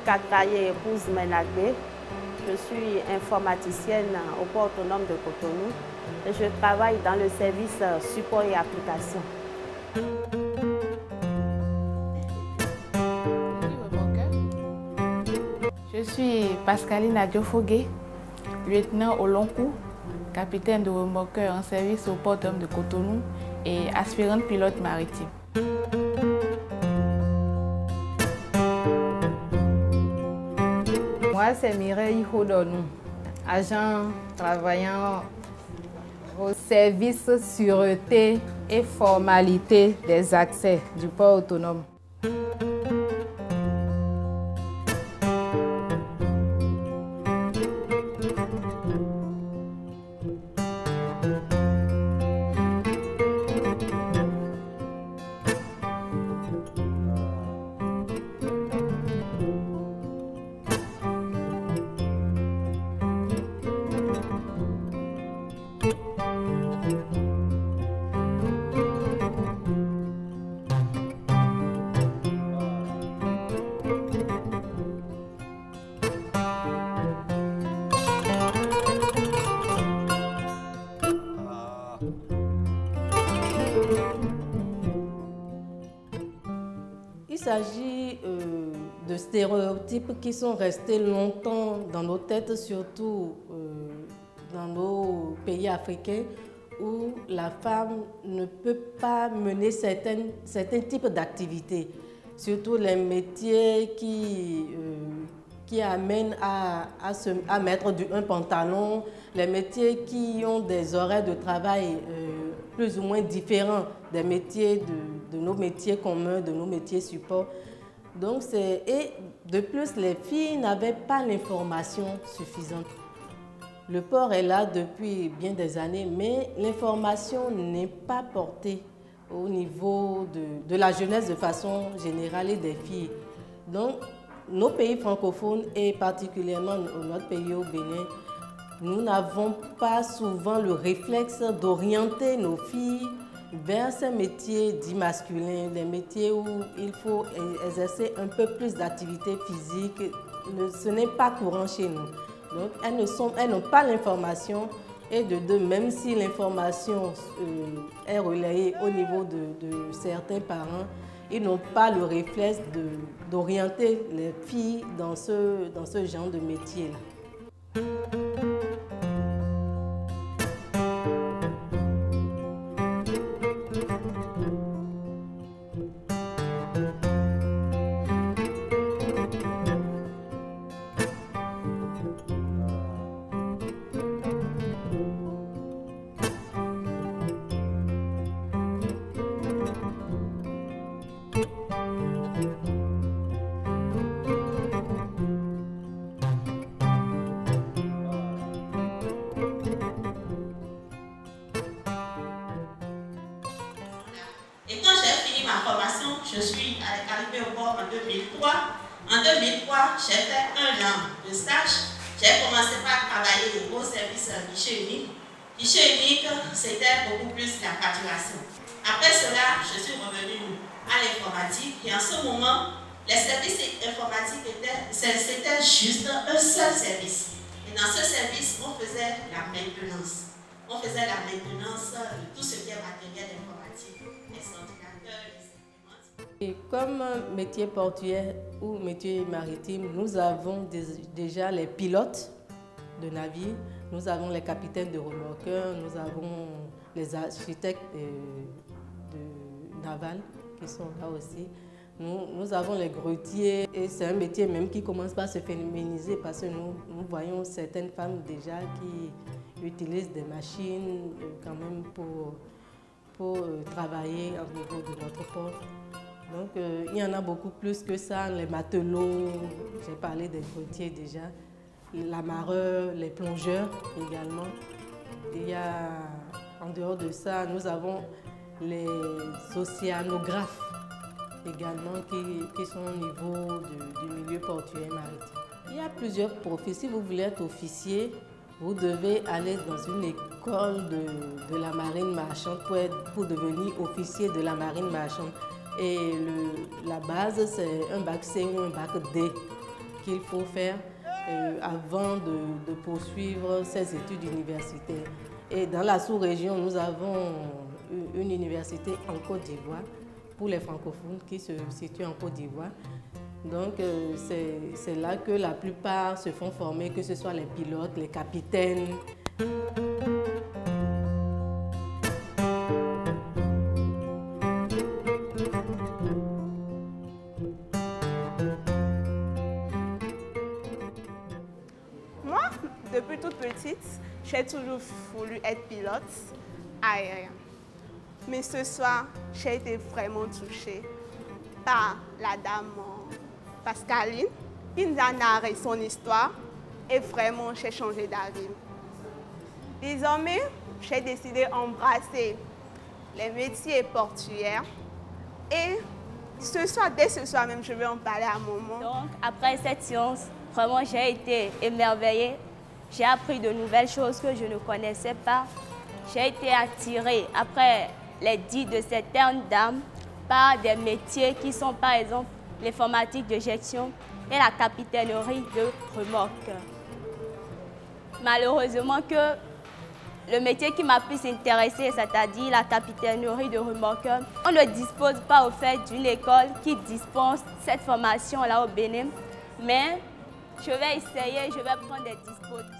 Kakraye épouse Menagbe. Je suis informaticienne au port autonome de Cotonou et je travaille dans le service support et application. Je suis Pascaline Adiofogué, lieutenant au long cours, capitaine de remorqueur en service au port autonome de Cotonou et aspirante pilote maritime. Moi, c'est Mireille Hodonou, agent travaillant au service sûreté et formalité des accès du port autonome. Il s'agit de stéréotypes qui sont restés longtemps dans nos têtes, surtout dans nos pays africains, où la femme ne peut pas mener certains types d'activités, surtout les métiers qui amènent à mettre un pantalon, les métiers qui ont des horaires de travail plus ou moins différents des métiers de nos métiers communs, de nos métiers support. Donc et de plus, les filles n'avaient pas l'information suffisante. Le port est là depuis bien des années, mais l'information n'est pas portée au niveau de la jeunesse de façon générale et des filles. Donc, nos pays francophones et particulièrement notre pays au Bénin, nous n'avons pas souvent le réflexe d'orienter nos filles vers ces métiers dits masculins, les métiers où il faut exercer un peu plus d'activité physique. Ce n'est pas courant chez nous. Donc, elles n'ont pas l'information et de deux, même si l'information est relayée au niveau de certains parents, ils n'ont pas le réflexe d'orienter les filles dans ce genre de métier-là. Et quand j'ai fini ma formation, je suis arrivée au port en 2003. En 2003, j'ai fait 1 an de stage. J'ai commencé par travailler au service guichet unique. Guichet unique, c'était beaucoup plus la facturation. Après cela, je suis revenue à l'informatique et en ce moment, les services informatiques c'était juste un seul service. Et dans ce service, on faisait la maintenance. On faisait la maintenance de tout ce qui est matériel informatique. Et comme métier portuaire ou métier maritime, nous avons déjà les pilotes de navires, nous avons les capitaines de remorqueurs, nous avons les architectes de navals qui sont là aussi. Nous avons les grutiers et c'est un métier même qui commence par se féminiser parce que nous voyons certaines femmes déjà qui utilisent des machines quand même pour travailler au niveau de notre port. Donc il y en a beaucoup plus que ça, les matelots, j'ai parlé des grutiers déjà, l'amarreur, les plongeurs également. Il y a, en dehors de ça, nous avons les océanographes également qui sont au niveau du milieu portuaire maritime. Il y a plusieurs profils. Si vous voulez être officier, vous devez aller dans une école de la marine marchande pour devenir officier de la marine marchande. Et la base, c'est un bac C ou un bac D qu'il faut faire avant de poursuivre ses études universitaires. Et dans la sous-région, nous avons une université en Côte d'Ivoire pour les francophones qui se situe en Côte d'Ivoire. Donc c'est là que la plupart se font former, que ce soit les pilotes, les capitaines. Moi, depuis toute petite, j'ai toujours voulu être pilote aérien. Mais ce soir, j'ai été vraiment touchée par la dame Pascaline, qui nous a narré son histoire et vraiment j'ai changé d'avis. Désormais, j'ai décidé d'embrasser les métiers portuaires et dès ce soir même, je vais en parler à maman. Donc, après cette séance, vraiment, j'ai été émerveillée. J'ai appris de nouvelles choses que je ne connaissais pas. J'ai été attirée après les dits de certaines dames par des métiers qui sont par exemple l'informatique de gestion et la capitainerie de remorque. Malheureusement que le métier qui m'a plus intéressée, c'est-à-dire la capitainerie de remorque, on ne dispose pas au fait d'une école qui dispense cette formation-là au Bénin, mais je vais essayer, je vais prendre des dispositions.